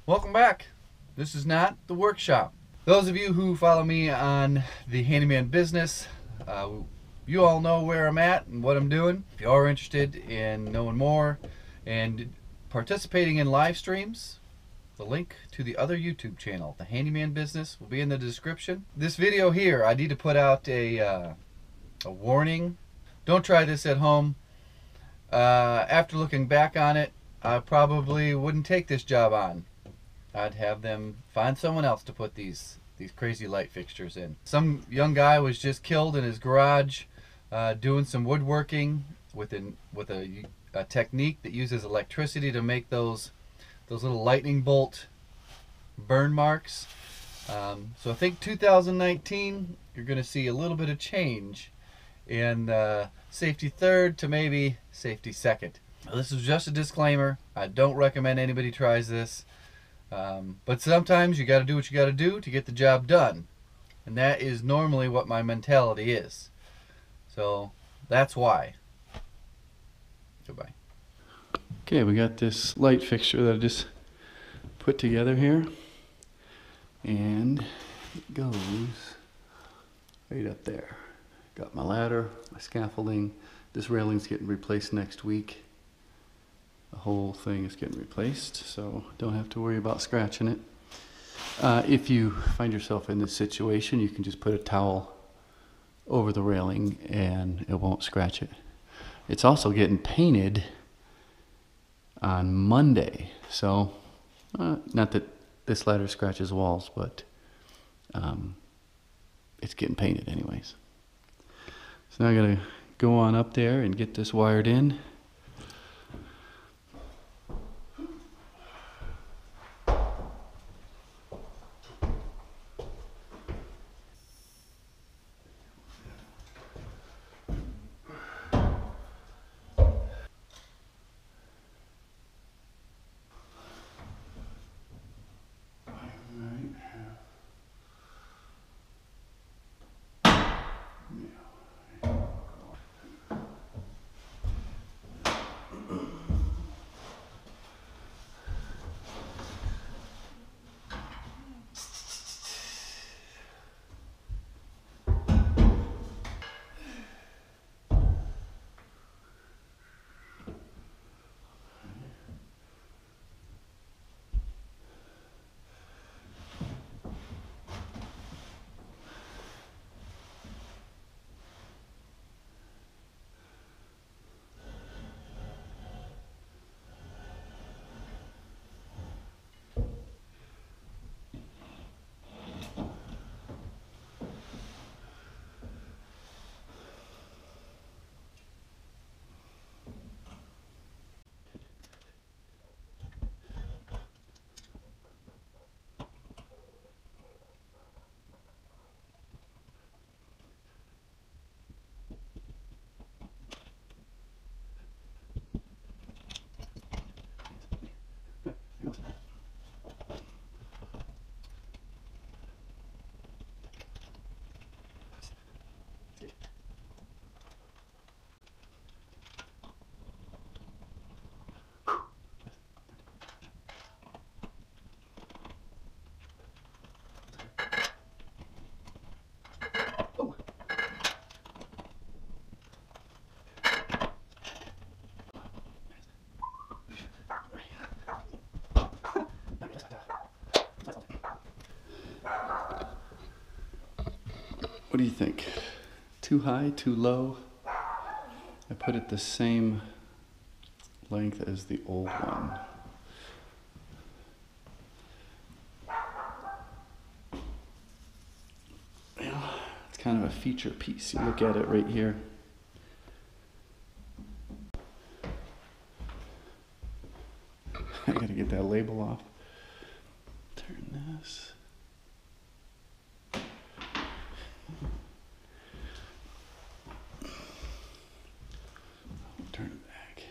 Welcome back. This is not the workshop. Those of you who follow me on the Handyman business, you all know where I'm at and what I'm doing. If you are interested in knowing more and participating in live streams, the link to the other YouTube channel, the Handyman business, will be in the description. This video here, I need to put out a warning. Don't try this at home. After looking back on it, I probably wouldn't take this job on. I'd have them find someone else to put these crazy light fixtures in. Some young guy was just killed in his garage doing some woodworking with a technique that uses electricity to make those little lightning bolt burn marks. So I think 2019 you're going to see a little bit of change in safety third to maybe safety second. Now, this is just a disclaimer. I don't recommend anybody tries this. But sometimes you got to do what you got to do to get the job done. And that is normally what my mentality is. So that's why. Goodbye. Okay, we got this light fixture that I just put together here. And it goes right up there. Got my ladder, my scaffolding. This railing's getting replaced next week. The whole thing is getting replaced, so don't have to worry about scratching it. If you find yourself in this situation, you can just put a towel over the railing and it won't scratch it. It's also getting painted on Monday, so not that this ladder scratches walls, but it's getting painted anyways. So now I gotta go on up there and get this wired in. What do you think? Too high, too low? I put it the same length as the old one. Well, it's kind of a feature piece. You look at it right here. I gotta get that label off. Turn this. Turn it back.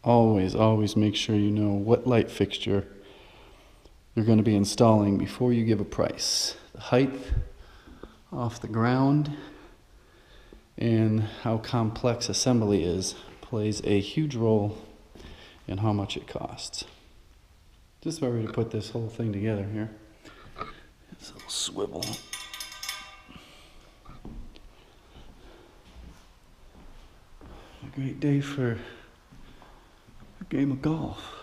always make sure you know what light fixture you're going to be installing before you give a price. The height off the ground and how complex assembly is plays a huge role in how much it costs. Just ready to put this whole thing together here. This little swivel. A great day for a game of golf.